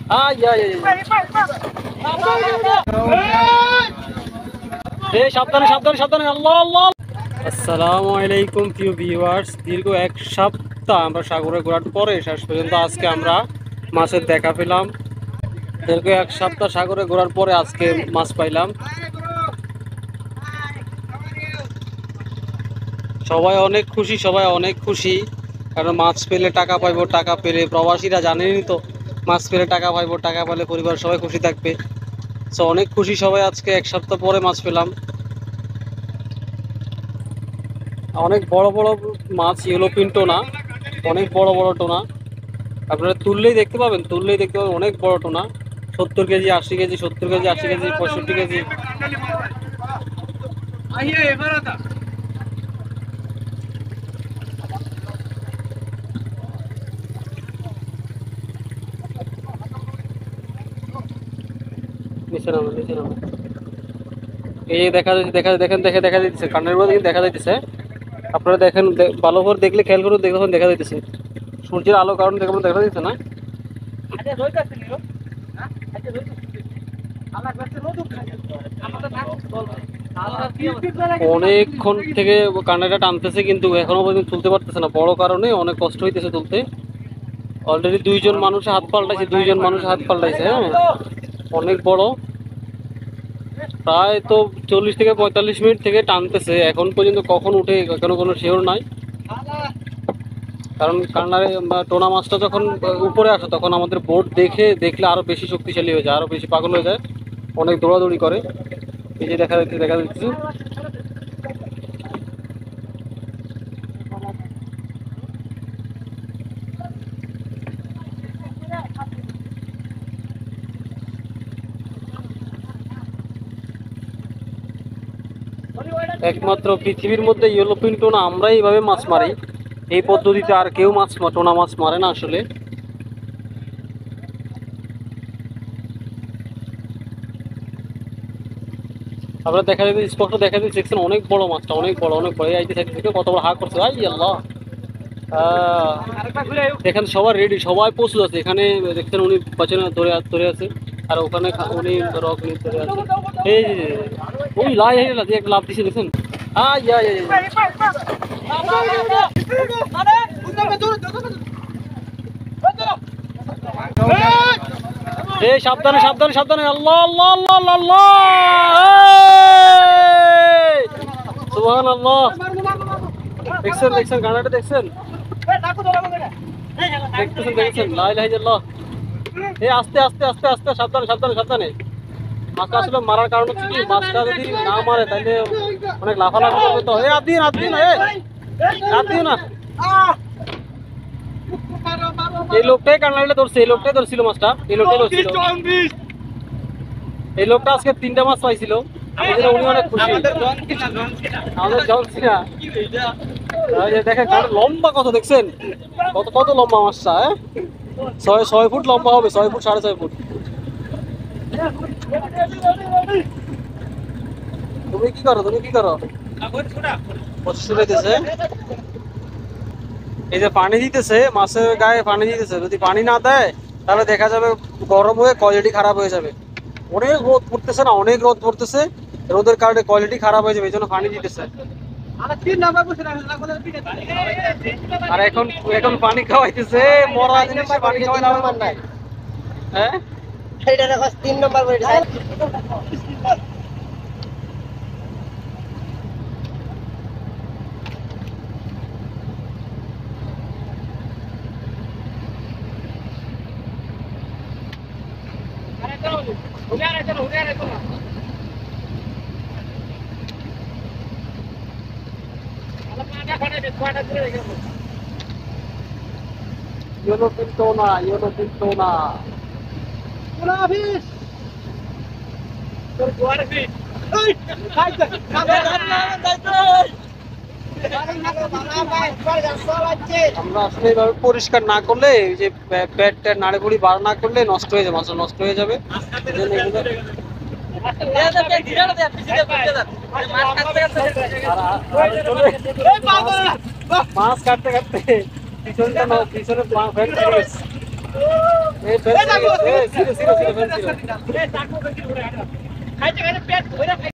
সাবধানে সাবধানে সাবধানে। আল্লাহ আল্লাহ। আসসালামু আলাইকুম প্রিয় ভিউয়ার্স, দীর্ঘ এক সপ্তাহ আমরা সাগরে ঘোরার পরে শেষ পর্যন্ত আজকে আমরা মাছের দেখা পেলাম। দীর্ঘ এক সপ্তাহ সাগরে ঘোরার পরে আজকে মাছ পাইলাম। সবাই অনেক খুশি, সবাই অনেক খুশি, কারণ মাছ পেলে টাকা পাইবো, টাকা পেলে প্রবাসীরা জানেনই তো, মাছ পেলে টাকা পাইবো, টাকা পেলে পরিবার সবাই খুশি থাকবে। সো অনেক খুশি সবাই, আজকে এক সপ্তাহ পরে মাছ পেলাম। অনেক বড় বড় মাছ, ইয়েলোফিন টোনা, অনেক বড় বড় টোনা। আপনারা তুললেই দেখতে পাবেন, তুললেই দেখতে পাবেন অনেক বড় টোনা। 70 KG, 80 KG, 70 KG, 80 KG, 65 KG. নিচে নামো, নিচে নামো। এই দেখা যাচ্ছে, দেখা যাচ্ছে কান্নার মধ্যে দেখা যাইতেছে। আপনারা দেখেন, ভালো করে দেখলে, খেয়াল করে দেখুন, দেখা যাইতেছে সূর্যের আলো কারণে দেখা যাচ্ছে না। অনেকক্ষণ থেকে কান্নাটা টানতেছে, কিন্তু এখনো পর্যন্ত তুলতে পারতেছে না, বড় কারণে অনেক কষ্ট হইতেছে তুলতে। অলরেডি দুইজন মানুষ হাত পাল্টাইছে, হ্যাঁ, অনেক বড়। প্রায় তো 40 থেকে 45 মিনিট থেকে টানতেছে, এখন পর্যন্ত কখন উঠে এখনো কোনো শিওর নাই। কারণ কান্নারে টোনা মাছটা যখন উপরে আসে তখন আমাদের বোট দেখলে আরো বেশি শক্তিশালী হয়ে যায়, আরো বেশি পাগল হয়ে যায়, অনেক দৌড়াদৌড়ি করে। এই যে দেখা যাচ্ছে। একমাত্র পৃথিবীর মধ্যে ইয়েলোফিন টোনা আমরাই এইভাবে মাছ মারি, এই পদ্ধতিতে আর কেউ টোনা মাছ মারে না আসলে। আমরা দেখা যাচ্ছে, স্পষ্ট দেখা যাচ্ছে, দেখছেন অনেক বড় মাছটা, অনেক বড়, অনেক বড়। এই থেকে কত বড় হা করছে, আই আল্লাহ। দেখেন সবাই রেডি, সবাই প্রস্তুত আছে। এখানে দেখছেন উনি পেছনে ধরে আছে, আর ওখানে উনি রক নিয়ে ধরে আছে। এই ওই একটা লাভ দিছে, দেখছেন। এই সাবধানে সাবধানে সাবধানে। আল্লাহ আল্লাহ আল্লাহ আল্লাহ। সুবহানাল্লাহ। দেখছেন গানাটা দেখছেন, লা ইলাহা ইল্লাল্লাহ। এই আস্তে আস্তে আস্তে আস্তে, সাবধানে সাবধানে সাবধানে। মাছটা আসলে মারার কারণ হচ্ছে কি, মাছটা যদি না মারে তাহলে অনেক লাফালাফি করবে। তো হাত দিন না। এই লোকটাই কান্নাটা ধরছে, এই লোকটাই ধরছিল মাছটা, এই লোকটা আজকে 3টা মাছ পাইছিল, উনি অনেক খুশি। আমাদের জলছি না। দেখেন লম্বা কত, দেখছেন কত কত লম্বা মাছটা, হ্যাঁ, 6 ফুট লম্বা হবে, 6 ফুট 6.5 ফুট। তুমি কি করো? এই যে পানি দিতেছে, মাছের গায়ে পানি দিতেছে, যদি পানি না দেয় তাহলে দেখা যাবে গরম হয়ে কোয়ালিটি খারাপ হয়ে যাবে। অনেক রোদ পড়তেছে না, অনেক রোদ পড়তেছে, রোদের কারণে কোয়ালিটি খারাপ হয়ে যাবে, এই জন্য পানি দিতেছে। আর এখন পানি খাওয়াইতেছে, মরা জিনিস পানি খাওয়াই না, হ্যাঁ। 3 নম্বর ইয়েলোফিন টোনা। আমরা আসলে এইভাবে পরিষ্কার না করলে, যে পেট নাড়িভুড়ি বার না করলে নষ্ট হয়ে যাবে, মাছ নষ্ট হয়ে যাবে। মাছ কাটতে কাটতে পিছনে এই ফেন্সি, এই জিরো জিরো জিরো ফেন্সি।